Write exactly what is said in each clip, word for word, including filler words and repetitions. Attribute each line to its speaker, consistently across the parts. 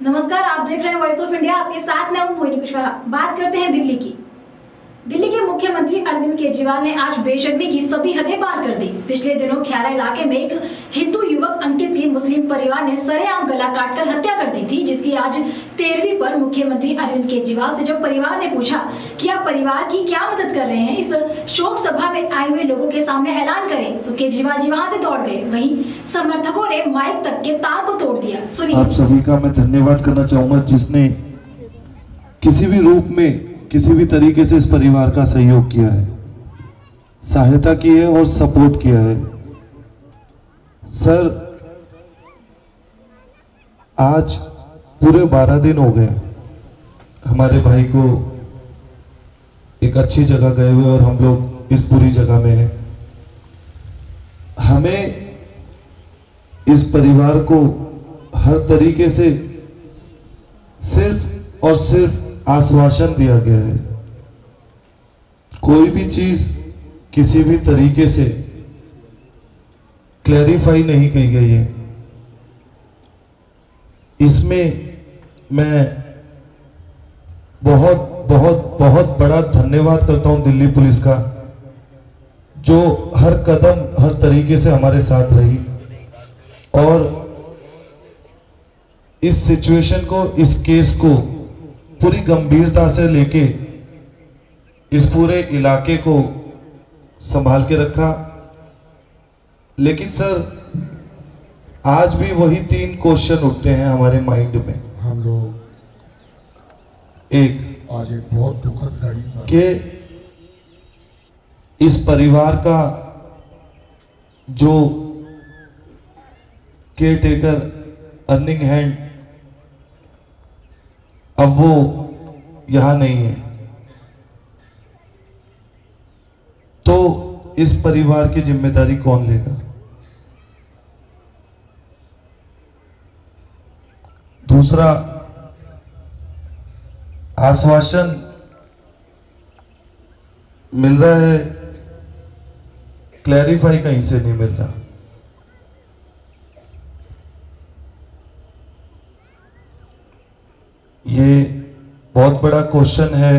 Speaker 1: नमस्कार, आप देख रहे हैं वॉइस ऑफ इंडिया। आपके साथ मैं हूं मोहिनी कुशवाहा। बात करते हैं दिल्ली की। दिल्ली के मुख्यमंत्री अरविंद केजरीवाल ने आज बेशर्मी की सभी हदें पार कर दी। पिछले दिनों ख्यारा इलाके में एक हिंदू युवक अंकित की मुस्लिम परिवार ने सरेआम गला काटकर हत्या कर दी थी, जिसकी आज तेरहवीं पर मुख्यमंत्री अरविंद केजरीवाल से जब परिवार ने पूछा कि आप परिवार की क्या मदद कर रहे हैं, इस शोक सभा में आए हुए लोगों के सामने ऐलान करें, तो केजरीवाल जी वहाँ से दौड़ गए। वहीं समर्थकों ने माइक तक के तार को तोड़ दिया। सुनिए।
Speaker 2: आप सभी का मैं धन्यवाद करना चाहूंगा जिसने किसी भी रूप में किसी भी तरीके से इस परिवार का सहयोग किया है, सहायता की है और सपोर्ट किया है। सर, आज पूरे बारह दिन हो गए हमारे भाई को एक अच्छी जगह गए हुए और हम लोग इस बुरी जगह में हैं। हमें इस परिवार को हर तरीके से सिर्फ और सिर्फ आश्वासन दिया गया है। कोई भी चीज किसी भी तरीके से क्लैरिफाई नहीं की गई है। इसमें मैं बहुत बहुत बहुत बड़ा धन्यवाद करता हूं दिल्ली पुलिस का, जो हर कदम हर तरीके से हमारे साथ रही और इस सिचुएशन को, इस केस को पूरी गंभीरता से लेके इस पूरे इलाके को संभाल के रखा। लेकिन सर, आज भी वही तीन क्वेश्चन उठते हैं हमारे माइंड में।
Speaker 3: हम लोग
Speaker 2: एक,
Speaker 3: आज एक बहुत दुखद घड़ी पर
Speaker 2: कि इस परिवार का जो केयर टेकर अर्निंग हैंड अब वो यहां नहीं है, तो इस परिवार की जिम्मेदारी कौन लेगा? दूसरा, आश्वासन मिल रहा है, क्लैरिफाई कहीं से नहीं मिल रहा। ये बहुत बड़ा क्वेश्चन है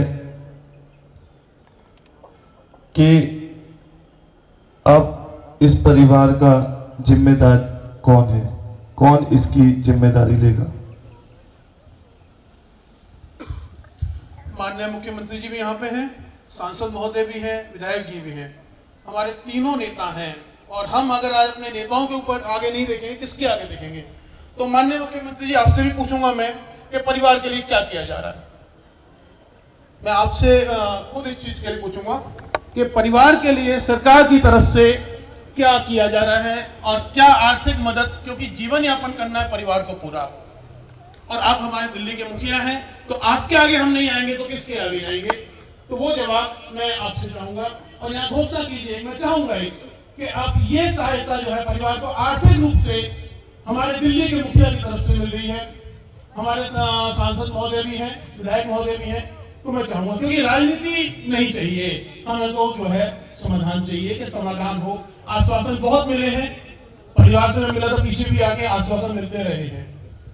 Speaker 2: कि अब इस परिवार का जिम्मेदार कौन है, कौन इसकी जिम्मेदारी लेगा?
Speaker 4: माननीय मुख्यमंत्री जी भी यहाँ पे हैं, सांसद महोदय भी हैं, विधायक जी भी हैं, हमारे तीनों नेता हैं। और हम अगर आज अपने नेताओं के ऊपर आगे नहीं देखेंगे, किसके आगे देखेंगे? तो माननीय मुख्यमंत्री जी, आपसे भी पूछूंगा मैं कि परिवार के लिए क्या किया जा रहा है। मैं आपसे खुद इस चीज के लिए पूछूंगा कि परिवार के लिए सरकार की तरफ से क्या किया जा रहा है और क्या आर्थिक मदद, क्योंकि जीवन यापन करना है परिवार को पूरा। और आप हमारे दिल्ली के मुखिया हैं, तो आपके आगे हम नहीं आएंगे तो किसके आगे जाएंगे? तो वो जवाब मैं आपसे चाहूंगा और यहाँ घोषणा कीजिए। मैं चाहूंगा कि आप ये सहायता जो है परिवार को आर्थिक रूप से हमारे दिल्ली के मुखिया की तरफ से मिल रही है, हमारे सांसद महोदय भी हैं, विधायक महोदय भी हैं, तो मैं चाहूंगा, क्योंकि राजनीति नहीं चाहिए, हमें तो जो है समाधान चाहिए कि समाधान हो। आश्वासन बहुत मिले हैं, परिवार से मिला तो पीछे भी आके आश्वासन मिलते रहे हैं।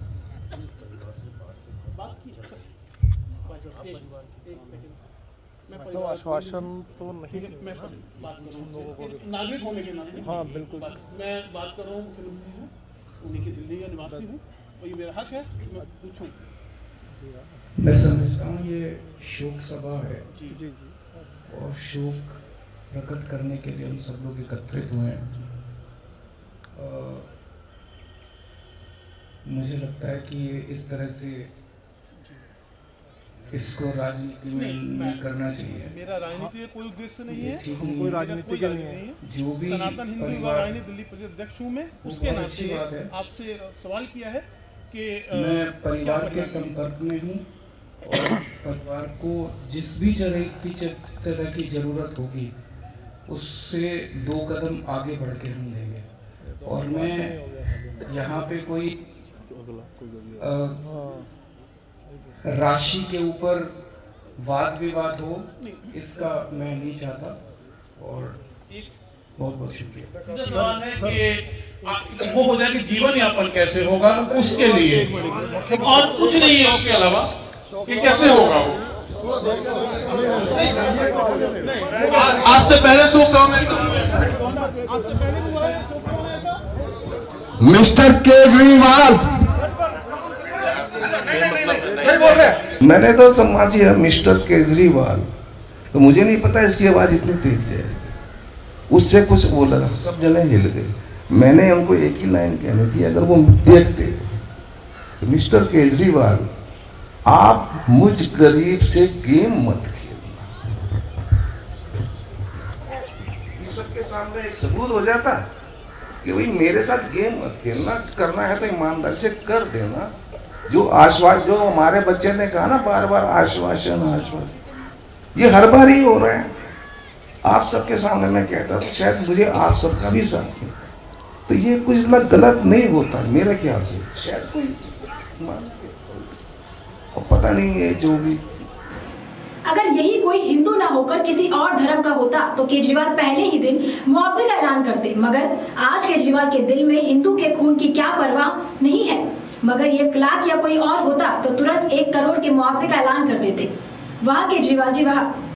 Speaker 5: तो आश्वासन तो नहीं,
Speaker 4: मैं बात करूँ नागरिक होने के नाते।
Speaker 5: हाँ बिल्कुल,
Speaker 4: मैं बात कर रहा हूँ मुख्यमंत्री जी, उन्हीं के दिल्ली का निवासी हूँ और ये मेरा हक है कि मैं पूछूं।
Speaker 6: मैं समझता हूँ ये शोक सभा है
Speaker 4: जी जी
Speaker 6: और शोक प्रकट करने के लिए हम सब लोग एकत्रित हुए हैं। मुझे लगता है कि ये इस तरह से इसको राजनीति में नहीं, नहीं करना चाहिए।
Speaker 4: मेरा राजनीति का कोई उद्देश्य नहीं है,
Speaker 5: हम कोई राजनीति के नहीं है।
Speaker 6: जो भी
Speaker 4: सनातन हिंदू युवा राजनीति दिल्ली प्रदेश अध्यक्ष हूँ मैं, उसके नाते आपसे सवाल किया है कि
Speaker 6: मैं परिवार के संपर्क में हूँ और परिवार को जिस भी तरह की जरूरत होगी उससे दो कदम आगे बढ़ के हम देंगे। और मैं यहाँ पे कोई आ, राशि के ऊपर वाद विवाद हो, इसका मैं नहीं चाहता। और
Speaker 4: एक
Speaker 6: बहुत बहुत शुक्रिया।
Speaker 4: सवाल है कि आ- वो हो जाए कि जीवन यापन कैसे होगा उसके लिए, और कुछ नहीं है उसके अलावा कि कैसे होगा वो। आज आज से पहले शोक सभा में
Speaker 7: मिस्टर केजरीवाल, मैंने तो समझी है मिस्टर केजरीवाल, तो मुझे नहीं पता इसकी आवाज इतनी तेज है। उससे कुछ बोला, सब जने हिल गए। मैंने उनको एक ही लाइन कहनी थी, अगर वो देखते तो मिस्टर केजरीवाल, आप मुझ गरीब से गेम मत खेलना। इस सबके सामने एक सबूत हो जाता कि भाई मेरे साथ गेम मत खेलना, करना है तो ईमानदारी से कर देना। जो आश्वासन, जो हमारे बच्चे ने कहा ना बार बार आश्वासन आश्वासन, ये हर बार ही हो रहा है। आप सबके सामने मैं कहता था, शायद मुझे आप सबका भी साथ है, तो ये कुछ इतना गलत नहीं होता मेरे ख्याल से। शायद कोई और पता नहीं है जो भी।
Speaker 1: अगर यही कोई हिंदू ना होकर किसी और धर्म का होता तो केजरीवाल पहले ही दिन मुआवजे का ऐलान करते, मगर आज केजरीवाल के दिल में हिंदू के खून की क्या परवाह नहीं है। मगर ये क्लार्क या कोई और होता तो तुरंत एक करोड़ के मुआवजे का ऐलान कर देते। वहाँ केजरीवाल जी वहाँ